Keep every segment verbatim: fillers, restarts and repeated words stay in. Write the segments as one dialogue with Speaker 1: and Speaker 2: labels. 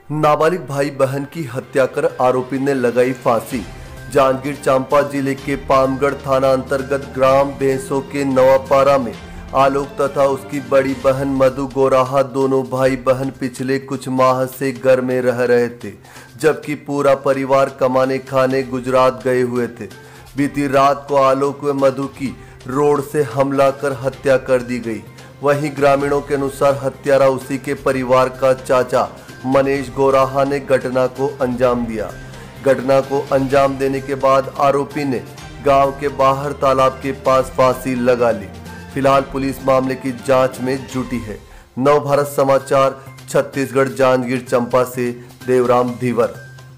Speaker 1: नाबालिग भाई बहन की हत्या कर आरोपी ने लगाई फांसी। जांजगीर चांपा जिले के पामगढ़ थाना अंतर्गत ग्राम भेंसो के नवापारा में आलोक तथा उसकी बड़ी बहन मधु गोराहा दोनों भाई बहन पिछले कुछ माह से घर में रह रहे थे, जबकि पूरा परिवार कमाने खाने गुजरात गए हुए थे। बीती रात को आलोक व मधु की रोड से हमला कर हत्या कर दी गई। वहीं ग्रामीणों के अनुसार हत्यारा उसी के परिवार का चाचा मनीष गोराहा ने घटना को अंजाम दिया। घटना को अंजाम देने के बाद आरोपी ने गांव के बाहर तालाब के पास फांसी लगा ली। फिलहाल पुलिस मामले की जांच में जुटी है। नव भारत समाचार छत्तीसगढ़ जांजगीर चंपा से देवराम धीवर।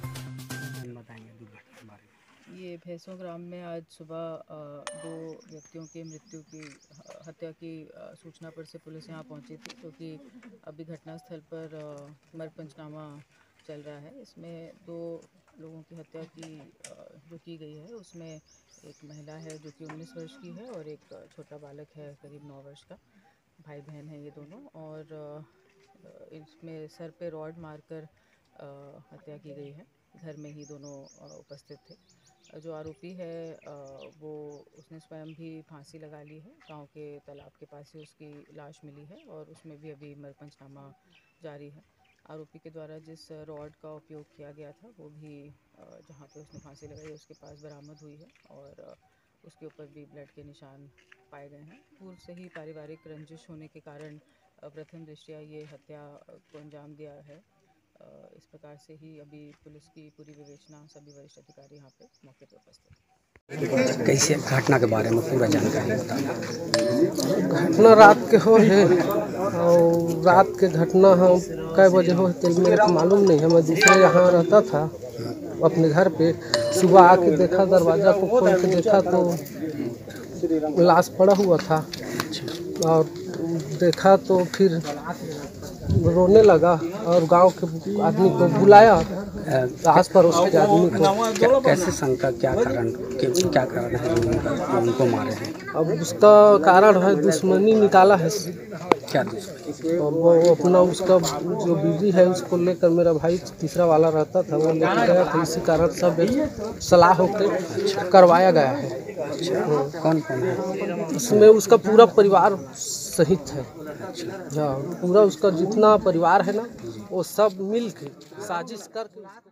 Speaker 2: ये भैंसों ग्राम में आज सुबह दो व्यक्तियों की मृत्यु की हत्या की सूचना पर से पुलिस यहाँ पहुँची थी, क्योंकि अभी घटनास्थल पर मर पंचनामा चल रहा है। इसमें दो लोगों की हत्या की जो की गई है, उसमें एक महिला है जो कि उन्नीस वर्ष की है और एक छोटा बालक है करीब नौ वर्ष का। भाई बहन है ये दोनों, और इसमें सर पे रॉड मारकर हत्या की गई है। घर में ही दोनों उपस्थित थे। जो आरोपी है वो उसने स्वयं भी फांसी लगा ली है। गांव के तालाब के पास ही उसकी लाश मिली है और उसमें भी अभी मर पंचनामा जारी है। आरोपी के द्वारा जिस रॉड का उपयोग किया गया था वो भी जहां पे उसने फांसी लगाई उसके पास बरामद हुई है, और उसके ऊपर भी ब्लड के निशान पाए गए हैं। पूर्व से ही पारिवारिक रंजिश होने के कारण प्रथम दृष्टया ये हत्या को अंजाम दिया है। इस प्रकार से ही अभी पुलिस की पूरी विवेचना, सभी वरिष्ठ अधिकारी यहाँ पे मौके पर उपस्थित।
Speaker 3: कैसे घटना के बारे में पूरा जानकारी बताना।
Speaker 4: घटना रात के हो है, और रात के घटना हम कै बजे हो तो मेरे को मालूम नहीं है। मैं दूसरे यहाँ रहता था अपने घर पे। सुबह आके देखा, दरवाज़ा को खोल के देखा तो लाश पड़ा हुआ था, और देखा तो फिर रोने लगा और गांव के आदमी को बुलाया, आस पड़ोस के आदमी को।
Speaker 3: कैसे शंका, क्या कारण क्या कारण है उनका, उनको मारे हैं?
Speaker 4: अब उसका कारण है दुश्मनी निकाला है।
Speaker 3: क्या दुश्मनी?
Speaker 4: और वो अपना उसका जो बीवी है उसको लेकर, मेरा भाई तीसरा वाला रहता था, वो लेकर गया था। इसी कारण सब सलाह होकर करवाया गया है।
Speaker 3: कौन कौन है
Speaker 4: उसमें? उसका पूरा परिवार सहित है। हाँ, पूरा उसका जितना परिवार है ना, वो सब मिल के साजिश करके